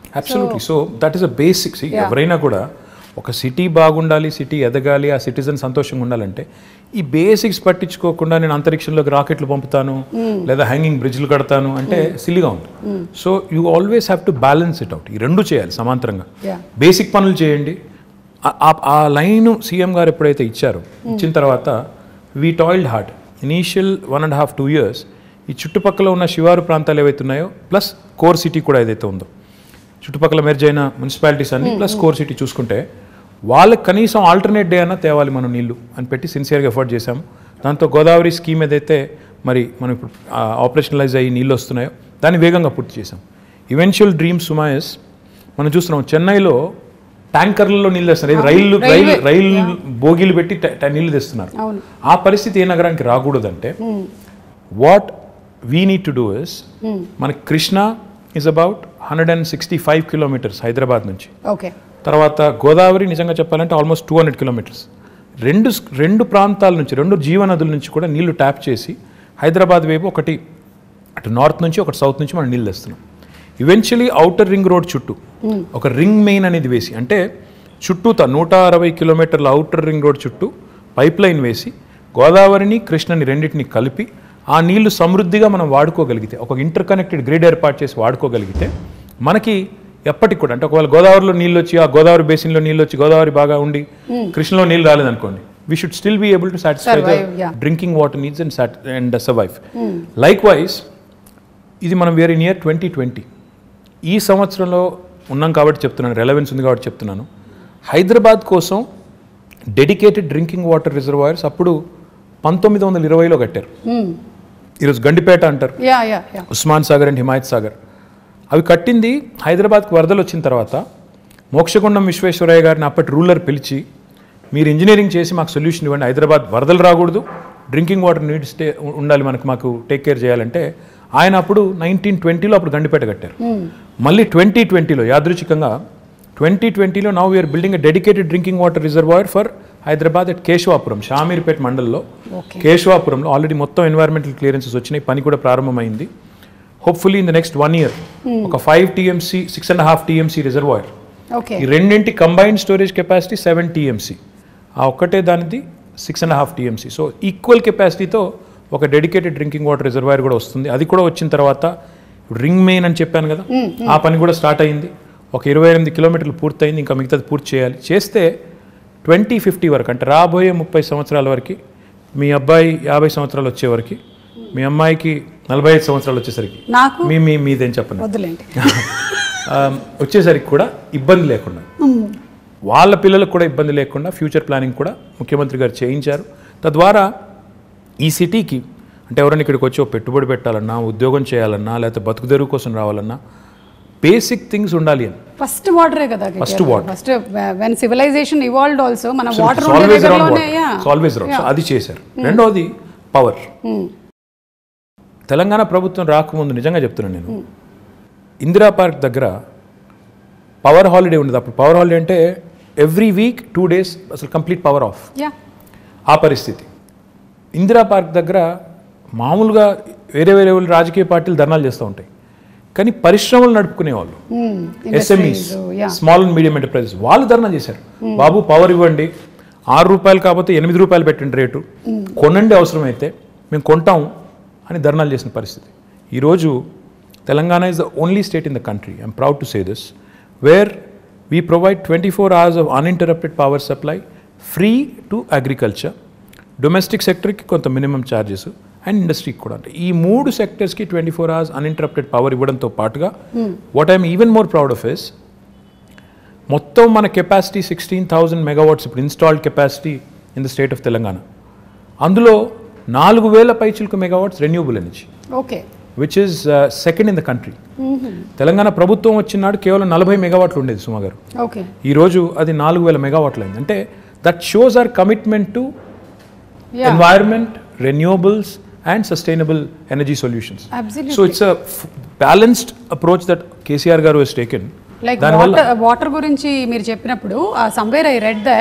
Absolutely. So that is a basics. ఎవరైనా కూడా ఒక సిటీ బాగుండాలి, సిటీ ఎదగాలి, ఆ సిటిజన్ సంతోషంగా ఉండాలంటే ఈ బేసిక్స్ పట్టించుకోకుండా నేను అంతరిక్షంలోకి రాకెట్లు పంపుతాను లేదా హ్యాంగింగ్ బ్రిడ్జ్లు కడతాను అంటే సిల్లీగా ఉంటుంది. So you always have to balance it out. ఈ రెండు చేయాలి సమాంతరంగా. బేసిక్ పనులు చేయండి. ఆ లైన్ సీఎం గారు ఎప్పుడైతే ఇచ్చారో, ఇచ్చిన తర్వాత we toiled hard. Initial 1.5-2 years ఈ చుట్టుపక్కల ఉన్న శివారు ప్రాంతాలు ఏవైతే ఉన్నాయో ప్లస్ కోర్ సిటీ కూడా ఏదైతే ఉందో, చుట్టుపక్కల మెర్జ్ అయిన మున్సిపాలిటీస్ అన్ని ప్లస్ కోర్ సిటీ చూసుకుంటే వాళ్ళకి కనీసం ఆల్టర్నేట్ డే అన్నా తేవాలి మనం నీళ్లు అని పెట్టి సిన్సియర్గా ఎఫర్ట్ చేశాము. దాంతో గోదావరి స్కీమ్ ఏదైతే మరి మనం ఇప్పుడు ఆపరేషనలైజ్ అయ్యి నీళ్ళు వస్తున్నాయో దాన్ని వేగంగా పూర్తి చేశాం. ఈవెన్చువల్ డ్రీమ్ సుమాయస్ మనం చూస్తున్నాం. చెన్నైలో ట్యాంకర్లలో నీళ్ళు తెస్తున్నారు. రైలు బోగీలు పెట్టి నీళ్లు తెస్తున్నారు. ఆ పరిస్థితి ఏ నగరానికి రాకూడదంటే what we need to do is, మన Krishna is about 165 kilometers Hyderabad నుంచి. తర్వాత గోదావరి నిజంగా చెప్పాలంటే ఆల్మోస్ట్ 200 kilometers. రెండు ప్రాంతాల నుంచి, రెండు జీవనదుల నుంచి కూడా నీళ్లు ట్యాప్ చేసి హైదరాబాద్ వైపు ఒకటి అటు నార్త్ నుంచి ఒకటి సౌత్ నుంచి మనం నీళ్ళు తెస్తున్నాం. ఈవెన్చువలీ ఔటర్ రింగ్ రోడ్ చుట్టూ ఒక రింగ్ మెయిన్ అనేది వేసి, అంటే చుట్టూతా 160 kilometers ఔటర్ రింగ్ రోడ్ చుట్టూ పైప్ లైన్ వేసి గోదావరిని కృష్ణని రెండింటిని కలిపి ఆ నీళ్లు సమృద్ధిగా మనం వాడుకోగలిగితే, ఒక ఇంటర్ కనెక్టెడ్ గ్రిడ్ ఏర్పాటు చేసి వాడుకోగలిగితే మనకి ఎప్పటికి కూడా, అంటే ఒకవేళ గోదావరిలో నీళ్ళు వచ్చి ఆ గోదావరి బేసిన్లో నీళ్ళు వచ్చి గోదావరి బాగా ఉండి కృష్ణలో నీళ్ళు రాలేదనుకోండి, we should still be able to satisfy the drinking water needs and survive. Likewise ఇది మనం వేరే నియర్ 2020 ఈ సంవత్సరంలో ఉన్నాం కాబట్టి చెప్తున్నాను, రెలవెన్స్ ఉంది కాబట్టి చెప్తున్నాను. హైదరాబాద్ కోసం డెడికేటెడ్ డ్రింకింగ్ వాటర్ రిజర్వాయర్స్ అప్పుడు 1920లో కట్టారు. ఈరోజు గండిపేట అంటారు, ఉస్మాన్ సాగర్ అండ్ హిమాయత్ సాగర్. అవి కట్టింది హైదరాబాద్కి వరదలు వచ్చిన తర్వాత మోక్షగుండం విశ్వేశ్వరయ్య గారిని అప్పటి రూలర్ పిలిచి, మీరు ఇంజనీరింగ్ చేసి మాకు సొల్యూషన్ ఇవ్వండి, హైదరాబాద్ వరదలు రాకూడదు, డ్రింకింగ్ వాటర్ నీడ్స్ ఉండాలి, మాకు టేక్ కేర్ చేయాలంటే ఆయన అప్పుడు 1920లో అప్పుడు గండిపేట కట్టారు. మళ్ళీ 2020లో యాదృచ్ఛికంగా 2020లో now we're building a dedicated drinking water reservoir for Hyderabad at Keshavapuram, Shamirpet మండల్లో కేశవాపురంలో ఆల్రెడీ మొత్తం ఎన్వైరన్మెంటల్ క్లియరెన్సెస్ వచ్చినాయి, పని కూడా ప్రారంభమైంది. Hopefully in the next 1 year ఒక 5 TMC 6.5 TMC రిజర్వాయర్, ఈ రెండింటి కంబైన్డ్ స్టోరేజ్ కెపాసిటీ 7 TMC, ఆ ఒక్కటే దానిది 6.5 TMC. సో ఈక్వల్ కెపాసిటీతో ఒక డెడికేటెడ్ డ్రింకింగ్ వాటర్ రిజర్వాయర్ కూడా వస్తుంది. అది కూడా వచ్చిన తర్వాత రింగ్ మెయిన్ అని చెప్పాను కదా, ఆ పని కూడా స్టార్ట్ అయింది. ఒక 28 kilometers పూర్తయింది, ఇంకా మిగతాది పూర్తి చేయాలి. చేస్తే 2050 వరకు, అంటే రాబోయే 30 సంవత్సరాల వరకు, మీ అబ్బాయి 50 సంవత్సరాలు వచ్చేవరకు, మీ అమ్మాయికి 45 సంవత్సరాలు వచ్చేసరికి, మీదేం చెప్పండి వచ్చేసరికి కూడా ఇబ్బంది లేకుండా, వాళ్ళ పిల్లలకు కూడా ఇబ్బంది లేకుండా ఫ్యూచర్ ప్లానింగ్ కూడా ముఖ్యమంత్రి గారు చేయించారు. తద్వారా ఈ సిటీకి, అంటే ఎవరైనా ఇక్కడికి వచ్చి పెట్టుబడి పెట్టాలన్నా, ఉద్యోగం చేయాలన్నా, లేకపోతే బతుకుదెరువు కోసం రావాలన్నా బేసిక్ థింగ్స్ ఉండాలి అని. ఫస్ట్ వాటరే కదా, first water. First when civilization evolved also మన వాటర్ ఆల్వేస్ రౌండ్, అది చేశారు. రెండోది పవర్. తెలంగాణ ప్రభుత్వం రాకముందు నిజంగా చెప్తున్నాను నేను, ఇందిరా పార్క్ దగ్గర పవర్ హాలిడే ఉండేది. అప్పుడు పవర్ హాలిడే అంటే ఎవ్రీ వీక్ 2 days అసలు కంప్లీట్ పవర్ ఆఫ్. ఆ పరిస్థితి. ఇందిరా పార్క్ దగ్గర మామూలుగా వేరే రాజకీయ పార్టీలు ధర్నాలు చేస్తూ ఉంటాయి, కానీ పరిశ్రమలు నడుపుకునే వాళ్ళు, SMEs, small and medium enterprises, వాళ్ళు ధర్నా చేశారు. బాబు పవర్ ఇవ్వండి, ₹6 కాకపోతే ₹8 పెట్టండి రేటు, కొనండి అవసరమైతే మేము కొంటాం అని ధర్నాలు చేసిన పరిస్థితి. ఈరోజు Telangana is the only state in the country, I'm proud to say this, where we provide 24 hours of uninterrupted power supply free to agriculture, domestic సెక్టర్కి కొంత మినిమం ఛార్జెస్ అండ్ ఇండస్ట్రీకి కూడా. అంటే ఈ 3 సెక్టర్స్కి 24 hours అన్ఇంటరప్టెడ్ పవర్ ఇవ్వడంతో పాటుగా what I'm even more proud of is, మొత్తం మన కెపాసిటీ 16,000 megawatts ఇప్పుడు installed capacity in the state of Telangana. అందులో 4,000 పైచిలకు megawatts renewable energy, which is second in the country. Telangana ప్రభుత్వం వచ్చినాడు కేవలం 40 megawatts ఉండేది సుమా గారు, ఈరోజు అది 4,000 megawatts అయింది. అంటే that shows our commitment to environment, renewables and sustainable energy solutions. Absolutely. So it's a balanced approach that KCR garu has taken. Like water gurinchi meer cheppinappudu somewhere I read that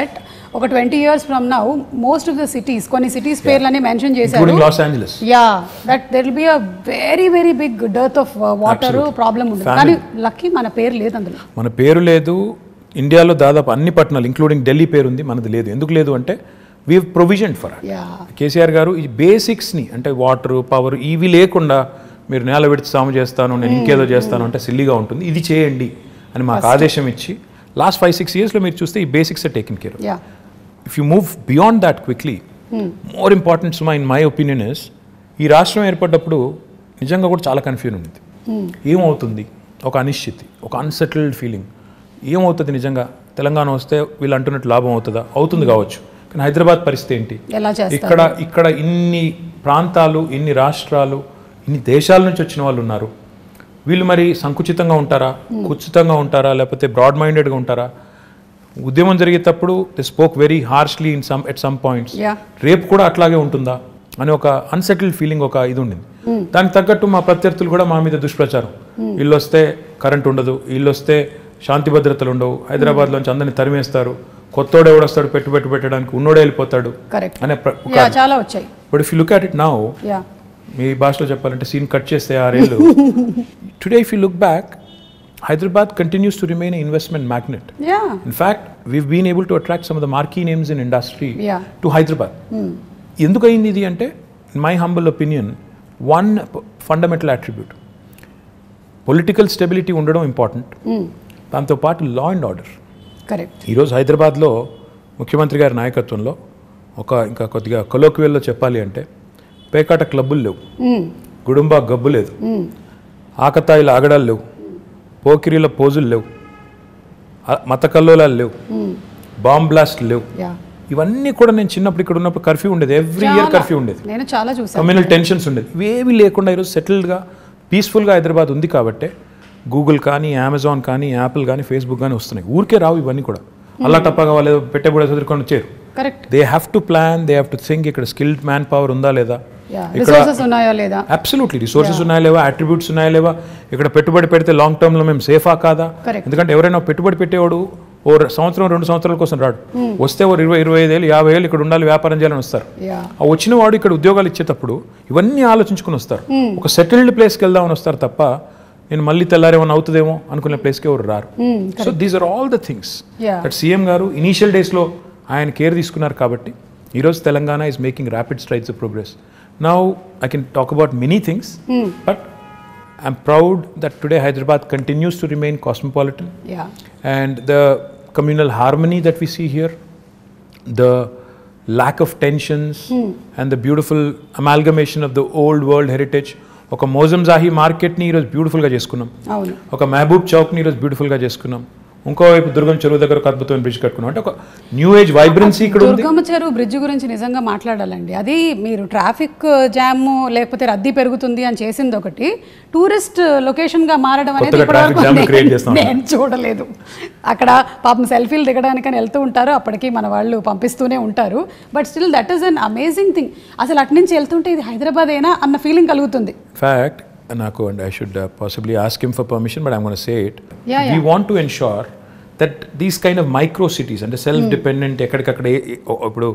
ఒక 20 years from now most of the cities కొన్ని cities పేర్లని mention చేశారు, including Los Angeles. Yeah, that there will be a very very big dearth of water problem ఉంటుంది. కానీ lucky మన పేరు లేదు అందులో. మన పేరు లేదు. ఇండియాలో దాదాపు అన్ని పట్టణాలు ఇంక్లూడింగ్ ఢిల్లీ పేరు ఉంది, మనది లేదు. ఎందుకు లేదు అంటే we provision for it. KCR garu ఈ బేసిక్స్ని అంటే వాటర్, పవర్ ఇవి లేకుండా మీరు నేల విడిచి సాము చేస్తాను, నేను ఇంకేదో చేస్తాను అంటే సిల్లీగా ఉంటుంది, ఇది చేయండి అని మాకు ఆదేశం ఇచ్చి లాస్ట్ 5-6 yearsలో మీరు చూస్తే ఈ basics are taken care. If you move beyond that quickly, more important సుమా ఇన్ మై ఒపీనియన్ ఇస్, ఈ రాష్ట్రం ఏర్పడ్డప్పుడు నిజంగా కూడా చాలా కన్ఫ్యూజన్ ఉంది. ఏమవుతుంది, ఒక అనిశ్చితి, ఒక అన్సెటిల్డ్ ఫీలింగ్. ఏమవుతుంది నిజంగా, తెలంగాణ వస్తే వీళ్ళు అంటున్నట్టు లాభం అవుతుందా? అవుతుంది కావచ్చు, కానీ హైదరాబాద్ పరిస్థితి ఏంటి? ఇక్కడ ఇన్ని ప్రాంతాలు, ఇన్ని రాష్ట్రాలు, ఇన్ని దేశాల నుంచి వచ్చిన వాళ్ళు ఉన్నారు. వీళ్ళు మరి సంకుచితంగా ఉంటారా, కుచితంగా ఉంటారా, లేకపోతే బ్రాడ్ మైండెడ్గా ఉంటారా? ఉద్యమం జరిగేటప్పుడు they spoke very harshly at some points. రేపు కూడా అట్లాగే ఉంటుందా అని ఒక అన్సెటిల్డ్ ఫీలింగ్, ఒక ఇది ఉండింది. దానికి తగ్గట్టు మా ప్రత్యర్థులు కూడా మా మీద దుష్ప్రచారం, వీళ్ళు వస్తే కరెంట్ ఉండదు, వీళ్ళు వస్తే శాంతి భద్రతలు ఉండవు, హైదరాబాద్లోంచి అందరినీ తరిమేస్తారు, కొత్తోడు ఎవడొస్తాడు పెట్టుబడి పెట్టడానికి, ఉన్నోడే వెళ్ళిపోతాడు అనే చాలా వచ్చాయి. But if you look at it now, మీ భాషలో చెప్పాలంటే సీన్ కట్ చేస్తే 6 ఏళ్ళు, today if you look back, Hyderabad continues to remain an investment magnet. In fact, we've been able to attract some of the marquee names in industry to Hyderabad. ఎందుకు అయింది ఇది అంటే, in my humble opinion, one fundamental attribute, political stability ఉండడం important, దాంతోపాటు law and order. Correct. ఈరోజు హైదరాబాద్లో ముఖ్యమంత్రి గారి నాయకత్వంలో ఇంకా కొద్దిగా కొలోక్వియల్లో చెప్పాలి అంటే, పేకాట క్లబ్బులు లేవు, గుడుంబా గబ్బు లేదు, ఆకతాయిల ఆగడాలు లేవు, పోకిరీల పోజులు లేవు, మత కల్లోలాలు లేవు, బాంబ్ బ్లాస్ట్ లేవు. ఇవన్నీ కూడా నేను చిన్నప్పుడు ఇక్కడ ఉన్నప్పుడు కర్ఫ్యూ ఉండేది, ఎవ్రీ ఇయర్ కర్ఫ్యూ ఉండేది, కమ్యూనల్ టెన్షన్స్ ఉండేది. ఇవేవి లేకుండా ఈరోజు సెటిల్డ్గా పీస్ఫుల్గా హైదరాబాద్ ఉంది. కాబట్టే గూగుల్ కానీ, అమెజాన్ కానీ, యాపిల్ కానీ, ఫేస్బుక్ కానీ వస్తున్నాయి. ఊరికే రావు ఇవన్నీ కూడా, అల్లా టప్పగా వాళ్ళు పెట్టబడి చదువుకొని వచ్చారు. They have to plan, they have to think ఇక్కడ స్కిల్డ్ మ్యాన్ పవర్ ఉందా లేదా, అబ్సల్యూట్లీ రిసోర్సెస్ ఉన్నాయా లేవా, అట్రిబ్యూట్స్ ఉన్నాయా లేవా, ఇక్కడ పెట్టుబడి పెడితే లాంగ్ టర్మ్లో మేము సేఫా కాదా. ఎందుకంటే ఎవరైనా పెట్టుబడి పెట్టేవాడు ఓ సంవత్సరం 2 సంవత్సరాల కోసం రాడు, వస్తే ఓ 20-25 ఏళ్ళు 50 ఏళ్ళు ఇక్కడ ఉండాలి, వ్యాపారం చేయాలని వస్తారు. ఆ వచ్చిన వాడు ఇక్కడ ఉద్యోగాలు ఇచ్చేటప్పుడు ఇవన్నీ ఆలోచించుకుని వస్తారు. ఒక సెటిల్డ్ ప్లేస్కి వెళ్దామని వస్తారు తప్ప నేను మళ్ళీ తెల్లారేమన్నా అవుతుందేమో అనుకునే ప్లేస్కి ఎవరు రారు. So these are all the things that CM garu initial డేస్లో ఆయన కేర్ తీసుకున్నారు. కాబట్టి ఈరోజు Telangana is making rapid strides of progress. Now I can talk about many things, but I'm proud that today Hyderabad continues to remain cosmopolitan. And the communal harmony that we see here, the lack of tensions, and the beautiful amalgamation of the old world heritage. ఒక మోజంజాహి మార్కెట్ని ఈరోజు బ్యూటిఫుల్గా చేసుకున్నాం, ఒక మహబూబ్ చౌక్ని ఈరోజు బ్యూటిఫుల్గా చేసుకున్నాం, ఇంకోవైపు దుర్గం చెరువు దగ్గర ఒక అద్భుతమైన బ్రిడ్జ్ కట్టుకున్నాం. అంటే ఒక న్యూ ఏజ్ వైబ్రెన్సీ ఇక్కడ ఉంది. దుర్గం చెరువు బ్రిడ్జ్ గురించి నిజంగా మాట్లాడాలండి. అది మీరు ట్రాఫిక్ జామ్ లేకపోతే రద్దీ పెరుగుతుంది అని చేసింది ఒకటి, టూరిస్ట్ లొకేషన్ గా మారడం అనేది నేను చూడలేదు. అక్కడ పాపం సెల్ఫీలు దిగడానికని వెళ్తూ ఉంటారు, అప్పటికి మన వాళ్ళు పంపిస్తూనే ఉంటారు. But still that is an amazing thing. అసలు అటు నుంచి వెళ్తుంటే ఇది హైదరాబాద్ అయినా అన్న ఫీలింగ్ కలుగుతుంది. ఫ్యాక్ట్ నాకు, and I should possibly ask him for permission, but I'm going to say it. We want to ensure that these kind of micro cities and self-dependent, ఎక్కడికక్కడ ఇప్పుడు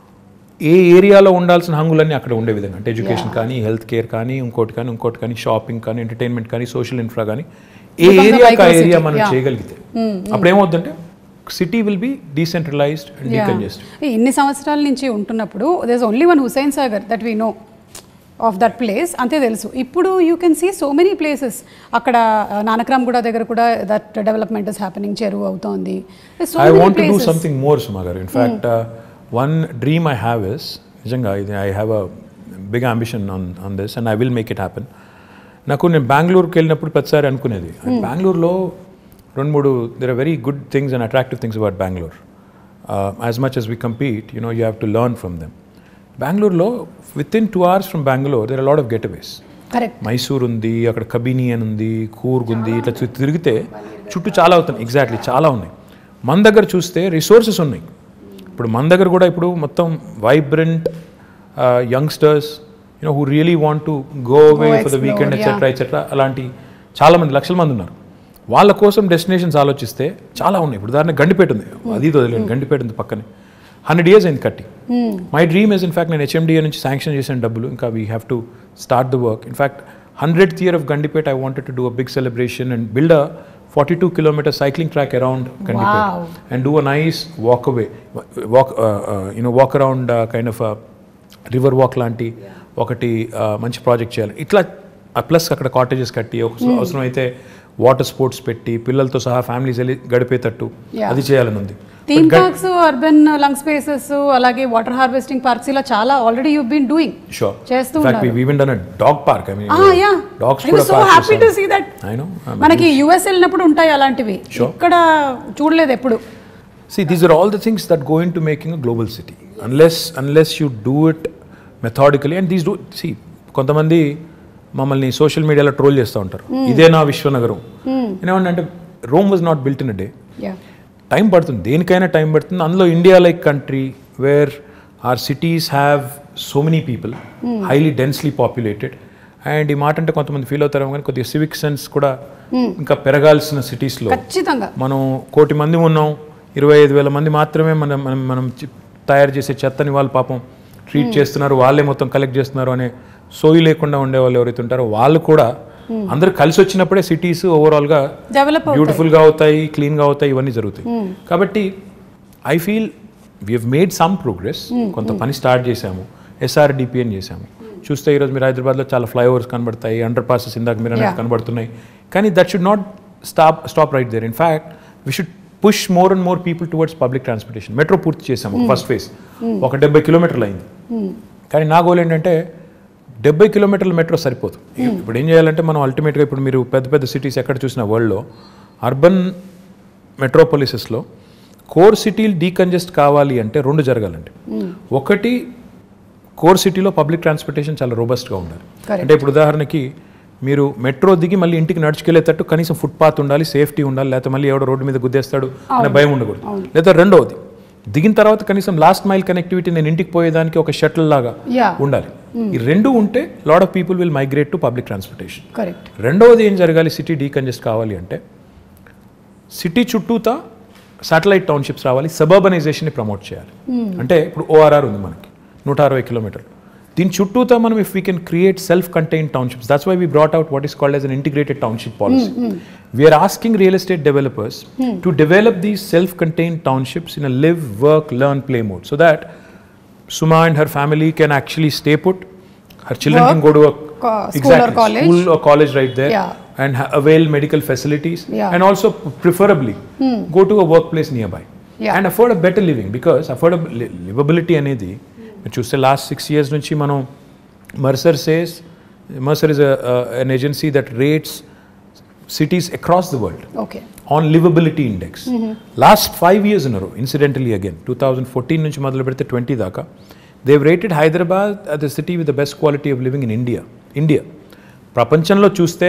ఏ ఏరియాలో ఉండాల్సిన హంగులన్నీ అక్కడ ఉండే విధంగా, అంటే ఎడ్యుకేషన్ కానీ, హెల్త్ కేర్ కానీ, ఇంకోటి కానీ, షాపింగ్ కానీ, ఎంటర్టైన్మెంట్ కానీ, సోషల్ ఇన్ఫ్రా కానీ, ఏ ఏరియా మనం చేయగలిగితే అప్పుడు ఏమవుతుందంటే city will be decentralised and decongested. ఇన్ని సంవత్సరాల నుంచి ఉంటున్నప్పుడు there is only one Hussain Sagar that we know of that place, అంతే తెలుసు. ఇప్పుడు you can see so many places. అక్కడ నానక్రామ్ కూడా దగ్గర కూడా దట్ డెవలప్మెంట్ ఇస్ హ్యాపెనింగ్, చెరువు అవుతోంది. I want to do something more Suma గారు. In fact one dream I have is, నిజంగా ఇది I have a big ambition on this and I will make it happen. నేను బెంగళూరుకి వెళ్ళినప్పుడు ప్రతిసారి అనుకునేది, బెంగళూరులో 2-3 there are very good things and attractive things about Bangalore. As much as we compete, you have to learn from them. బెంగళూరులో within 2 hours from Bangalore there are a lot of getaways. Correct. Mysore ఉంది, అక్కడ కబిని అని ఉంది, కూర్గ్ ఉంది, ఇట్లా తిరిగితే చుట్టూ చాలా అవుతున్నాయి. ఎగ్జాక్ట్లీ చాలా ఉన్నాయి. మన దగ్గర చూస్తే రిసోర్సెస్ ఉన్నాయి. ఇప్పుడు మన దగ్గర కూడా ఇప్పుడు మొత్తం vibrant youngsters who really want to go away for the weekend etcetera అలాంటి చాలామంది, లక్షల మంది ఉన్నారు. వాళ్ళ కోసం డెస్టినేషన్స్ ఆలోచిస్తే చాలా ఉన్నాయి. ఇప్పుడు ఉదాహరణ గండిపేట ఉంది, అది వదిలేదు, గండిపేట ఉంది పక్కనే. 100 years అయింది కట్టి. మై డ్రీమ్ ఇస్ ఇన్ఫ్యాక్ట్ నేను HMDA నుంచి శాంక్షన్ చేసిన డబ్బులు ఇంకా we have to start the work. In fact 100th year of Gandipet, I wanted to do a big celebration and build a 42-kilometer cycling track around Gandipet. Wow. And do a nice walk around kind of a river walk లాంటి ఒకటి మంచి project చేయాలి. ఇట్లా plus అక్కడ cottages కట్టి అవసరం అయితే water sports పెట్టి పిల్లలతో సహా ఫ్యామిలీస్ వెళ్ళి గడిపేటట్టు అది చేయాలని ఉంది. Theme parks, urban lung spaces, అలాగే వాటర్ హార్వెస్టింగ్ పార్క్స్ ఇలా చాలా already you been doing. Sure. చేస్తూ In fact, ఉన్నారు. we've even done a dog park. I mean, yeah. dogs I was so happy to see that. I know. మనకి US వెళ్ళినప్పుడు ఉంటాయి అలాంటివి. ఇక్కడ చూడలేదు ఎప్పుడు. See, these are all the things that go into making a global city. Unless you do it methodically, and these do. See, కొంతమంది మమ్మల్ని social మీడియాలో ట్రోల్ చేస్తూ ఉంటారు. ఇదే నా విశ్వనగరం. ఏమంటే Rome was not built in a day. Time పడుతుంది, దేనికైనా టైం పడుతుంది. అందులో India like country where are cities have so many people, highly densely populated. And ఈ మాట అంటే కొంతమంది ఫీల్ అవుతారు కానీ కొద్దిగా సివిక్ సెన్స్ కూడా ఇంకా పెరగాల్సిన సిటీస్లో. మనం 1 కోటి మంది ఉన్నాం, 25,000 మంది మాత్రమే మనం తయారు చేసే చెత్తని వాళ్ళు పాపం ట్రీట్ చేస్తున్నారు, వాళ్ళే మొత్తం కలెక్ట్ చేస్తున్నారు అనే సోయి లేకుండా ఉండేవాళ్ళు ఎవరైతే ఉంటారో వాళ్ళు కూడా అందరూ కలిసి వచ్చినప్పుడే సిటీస్ ఓవరాల్గా బ్యూటిఫుల్గా అవుతాయి, క్లీన్గా అవుతాయి, ఇవన్నీ జరుగుతాయి. కాబట్టి I feel we have made some progress. కొంత పని స్టార్ట్ చేశాము, SRDP అని చేశాము. చూస్తే ఈరోజు మీరు హైదరాబాద్లో చాలా ఫ్లైఓవర్స్ కనబడతాయి, అండర్ పాసెస్ ఇందాక మీరు అనేది కనబడుతున్నాయి. కానీ that should not stop right there. In fact we should push more and more people towards public transportation. Metro పూర్తి చేసాము, ఫస్ట్ ఫేజ్ ఒక 70 కిలోమీటర్లు అయింది. కానీ నా గోల్ ఏంటంటే 70 కిలోమీటర్ల మెట్రో సరిపోదు. ఇప్పుడు ఏం చేయాలంటే మనం అల్టిమేట్గా ఇప్పుడు మీరు పెద్ద పెద్ద సిటీస్ ఎక్కడ చూసినా వరల్డ్లో అర్బన్ మెట్రోపాలిసెస్లో కోర్ సిటీలు డీకంజెస్ట్ కావాలి అంటే 2 జరగాలండి. ఒకటి, కోర్ సిటీలో పబ్లిక్ ట్రాన్స్పోర్టేషన్ చాలా రోబస్ట్గా ఉండాలి. అంటే ఇప్పుడు ఉదాహరణకి మీరు మెట్రో దిగి మళ్ళీ ఇంటికి నడుచుకెళ్ళేటట్టు కనీసం ఫుట్పాత్ ఉండాలి, సేఫ్టీ ఉండాలి, లేకపోతే మళ్ళీ ఎవడో రోడ్డు మీద గుద్దేస్తాడు అనే భయం ఉండకూడదు. లేదా రెండవది, దిగిన తర్వాత కనీసం లాస్ట్ మైల్ కనెక్టివిటీ, నేను ఇంటికి పోయేదానికి ఒక షటిల్ లాగా ఉండాలి. ఈ 2 ఉంటే lot of people will migrate to public transportation. రెండవది ఏం జరగాలి, సిటీ డీకంజెస్ట్ కావాలి అంటే సిటీ చుట్టూతా శాటిలైట్ టౌన్షిప్స్ రావాలి, సబర్బనైజేషన్ని ప్రమోట్ చేయాలి. అంటే ఇప్పుడు ORR ఉంది మనకి 160 కిలోమీటర్లు. దీని చుట్టూతా మనం if we can create self contained townships, that's why we brought out what is called as an integrated township policy. We're asking real estate developers to develop these self contained townships in a live, work, learn, play mode, so that Suma and her family can actually stay put. Her children can go to a school or college right there, and avail medical facilities, and also preferably go to a workplace nearby, and afford a better living, because livability అనేది మీరు చూస్తే last 6 years నుంచి మనం Mercer is an agency that rates cities across the world on livability index. Last 5 years in a row, incidentally again 2014 నుంచి మొదలు పెడితే 20 దాకా they've rated Hyderabad as the city with the best quality of living in India. ప్రపంచంలో చూస్తే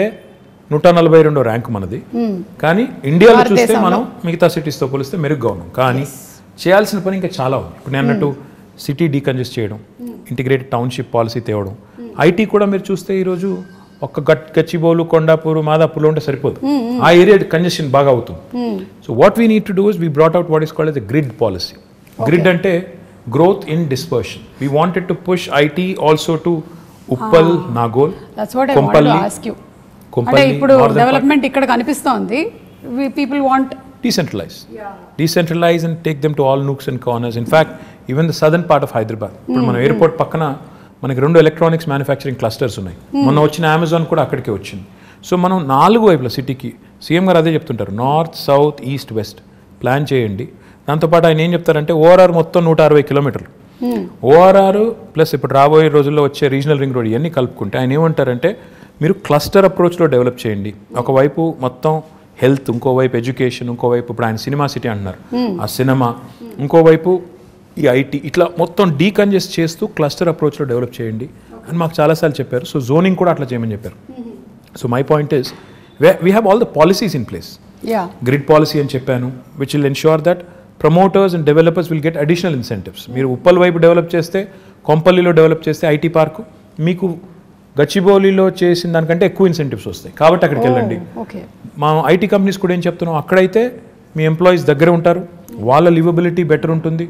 142వ rank మనది, కానీ ఇండియాలో చూస్తే మనం మిగతా సిటీస్తో పోలిస్తే మెరుగ్గా ఉన్నాం. కానీ చేయాల్సిన పని ఇంకా చాలా ఉంది. ఇప్పుడు నేను అన్నట్టు సిటీ డీకంజెస్ట్ చేయడం, ఇంటిగ్రేటెడ్ టౌన్షిప్ పాలసీ తేవడం, ఐటీ కూడా మీరు చూస్తే ఈరోజు ఒక్క గచ్చిబౌలు, కొండాపూరు, మాదాపూర్లో ఉంటే సరిపోదు, ఆ ఏరియా కంజెషన్ బాగా అవుతుంది. So what we need to do is we brought out what is called as a grid policy. Grid అంటే growth in dispersion. We wanted to push IT also to Uppal, Nagole, Kompally. ఇప్పుడు డెవలప్మెంట్ ఇక్కడ కనిపిస్తోంది. People want decentralize and take them to all nooks and corners. In fact, even the southern part of Hyderabad, ఇప్పుడు మన airport పక్కన మనకి 2 electronics manufacturing clusters ఉన్నాయి. మొన్న వచ్చిన అమెజాన్ కూడా అక్కడికే వచ్చింది. సో మనం 4 వైపుల సిటీకి, సీఎం గారు అదే చెప్తుంటారు, north, south, east, west plan చేయండి. దాంతోపాటు ఆయన ఏం చెప్తారంటే ORR మొత్తం 160 కిలోమీటర్లు, ORR ప్లస్ ఇప్పుడు రాబోయే రోజుల్లో వచ్చే రీజనల్ రింగ్ రోడ్ ఇవన్నీ కలుపుకుంటే ఆయన ఏమంటారంటే మీరు క్లస్టర్ అప్రోచ్లో డెవలప్ చేయండి. ఒకవైపు మొత్తం హెల్త్, ఇంకోవైపు ఎడ్యుకేషన్, ఇంకోవైపు ఇప్పుడు ఆయన సినిమా సిటీ అంటున్నారు, ఆ సినిమా, ఇంకోవైపు ఈ ఐటీ, ఇట్లా మొత్తం డీకంజెస్ట్ చేస్తూ క్లస్టర్ అప్రోచ్లో డెవలప్ చేయండి అని మాకు చాలాసార్లు చెప్పారు. సో జోనింగ్ కూడా అట్లా చేయమని చెప్పారు. So my point is we have all the policies in place. Grid policy అని చెప్పాను, which will ensure that promoters and developers will get additional incentives. మీరు ఉప్పల్ వైపు డెవలప్ చేస్తే, కొంపల్లిలో డెవలప్ చేస్తే ఐటీ పార్కు, మీకు గచ్చిబౌలిలో చేసిన దానికంటే ఎక్కువ ఇన్సెంటివ్స్ వస్తాయి. కాబట్టి అక్కడికి వెళ్ళండి. మా ఐటీ కంపెనీస్ కూడా ఏం చెప్తున్నాం, అక్కడైతే మీ ఎంప్లాయీస్ దగ్గర ఉంటారు, వాళ్ళ లివబిలిటీ బెటర్ ఉంటుంది,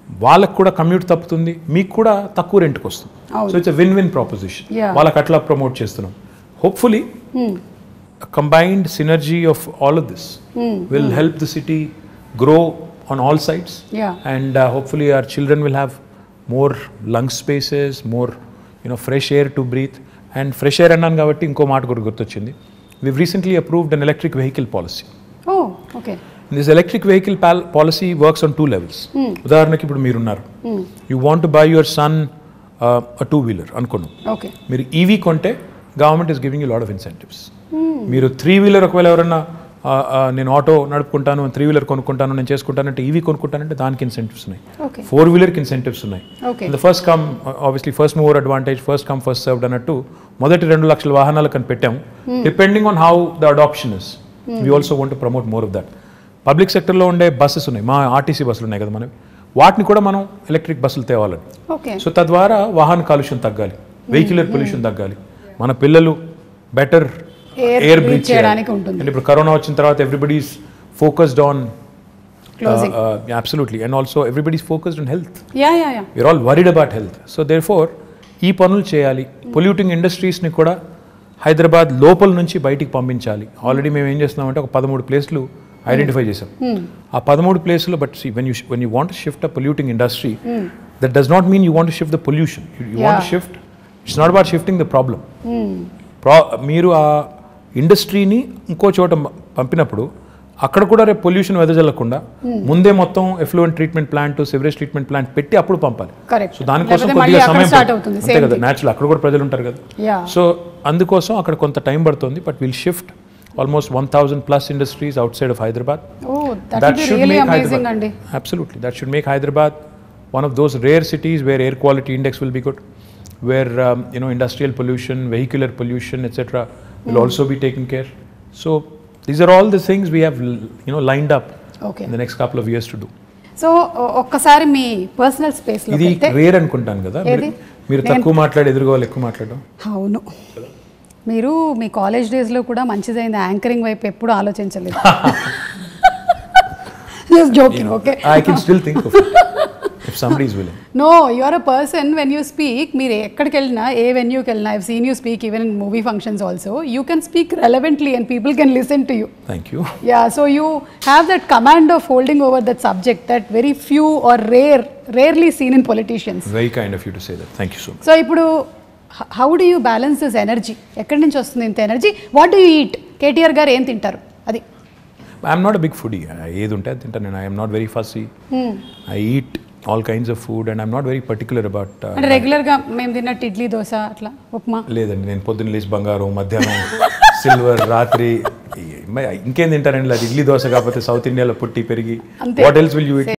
వాళ్ళకు కూడా కమ్యూట్ తప్పుతుంది, మీకు కూడా తక్కువ రెంట్కి వస్తుంది. So it's win proposition. వాళ్ళకి అట్లా ప్రమోట్ చేస్తున్నాం. Hopefully combined synergy of all of this will help the city grow on all sides. And hopefully our children will have more lung spaces, more fresh air to breathe. And fresh air annan kabatti inko maata kuda gurtochindi. We've recently approved an electric vehicle policy. Oh, okay. This electric vehicle policy works on two levels. ఉదాహరణకి ఇప్పుడు మీరున్నారు, you want to buy your son a two-wheeler అనుకోండి. Okay. మీరు EV కొంటే government is giving you a lot of incentives. మీరు 3-wheeler ఒకవేళ ఎవరన్నా నేను ఆటో నడుపుకుంటాను, 3-wheeler కొనుక్కుంటాను, నేను చేసుకుంటానంటే ఈవీ కొనుక్కుంటానంటే దానికి ఇన్సెంటివ్స్ ఉన్నాయి. 4-wheelerకి ఇన్సెంటివ్స్ ఉన్నాయి. First come obviously first mover advantage, first come first served అన్నట్టు మొదటి 2 లక్షల వాహనాలకు అని పెట్టాము. Depending on how the adoption is, we also want to promote more of that. Public సెక్టర్లో ఉండే బస్సెస్ ఉన్నాయి, మా ఆర్టీసీ బస్సులు ఉన్నాయి కదా మనవి, వాటిని కూడా మనం ఎలక్ట్రిక్ బస్సులు తేవాలని. సో తద్వారా వాహన కాలుష్యం తగ్గాలి, వెహిక్యులర్ పొల్యూషన్ తగ్గాలి, మన పిల్లలు బెటర్ ఎయిర్ బ్రీత్ చేయడానికి ఉంటుంది. అండ్ ఇప్పుడు కరోనా వచ్చిన తర్వాత everybody is focused on absolutely, and also everybody is focused on health. We're all worried about health. So therefore ఈ పనులు చేయాలి. పొల్యూటింగ్ ఇండస్ట్రీస్ని కూడా హైదరాబాద్ లోపల నుంచి బయటికి పంపించాలి. ఆల్రెడీ మేము ఏం చేస్తున్నామంటే ఒక 13 ప్లేస్లు ఐడెంటిఫై చేసాం. ఆ 13 ప్లేస్లో but when you want to shift a polluting industry, that does not mean you want to shift the pollution. You want to shift, it's not about shifting the problem. మీరు ఆ ఇండస్ట్రీని ఇంకో చోట పంపినప్పుడు అక్కడ కూడా రేపు పొల్యూషన్ వెదజల్లకుండా ముందే మొత్తం effluent treatment plant, sewerage treatment plant పెట్టి అప్పుడు పంపాలి. సో దానికోసం కొద్దిగా సమయం అంతే కదా, న్యాచురల్ అక్కడ కూడా ప్రజలు ఉంటారు కదా. సో అందుకోసం అక్కడ కొంత టైం పడుతుంది. But will shift almost 1,000+ industries outside of Hyderabad. Oh, that should really make amazing, Andy. Absolutely, that should make Hyderabad one of those rare cities where air quality index will be good, where industrial pollution, vehicular pollution, etc. will also be taken care. So these are all the things we have lined up in the next couple of years to do. So ఒక్కసారి మీ personal space లో ఇది rare అనుకుంటాను కదా, మీరు తక్కువ మాట్లాడి ఎదురుగా ఎక్కువ మాట్లాడడం. అవును, మీరు మీ కాలేజ్ డేస్లో కూడా మంచిదైంది, యాంకరింగ్ వైపు ఎప్పుడు ఆలోచించలేదు. Just joking, okay? I can still think of it if somebody is willing. No, you are a person when you speak, మీరు ఎక్కడికి వెళ్ళినా, ఏ వెన్యూకి వెళ్ళినా, I've seen you speak even in movie functions also, you can speak relevantly and people can listen to you. Thank you. Yeah, so you have that command of holding over that subject that very few or rarely seen in politicians. Very kind of you to say that. Thank you so much. So ఇప్పుడు how do you balance this energy? ఎక్కడి నుంచి వస్తుంది ఇంత energy? What do you eat? KTR గారు ఏం తింటారు? అది I'm not a big foodie. ఏది ఉంటే అది తింటాను నేను. I'm not very fussy. I eat all kinds of food and I'm not very particular about. అంటే రెగ్యులర్గా మేము తిన్నట్టు ఇడ్లీ, దోశ, అట్లా ఉప్మా లేదండి. నేను పొద్దున్న లేచి బంగారం, మధ్యాహ్నం సిల్వర్, రాత్రి ఇంకేం తింటారండి? అది ఇడ్లీ దోశ కాకపోతే సౌత్ ఇండియాలో పుట్టి పెరిగి what else will you eat?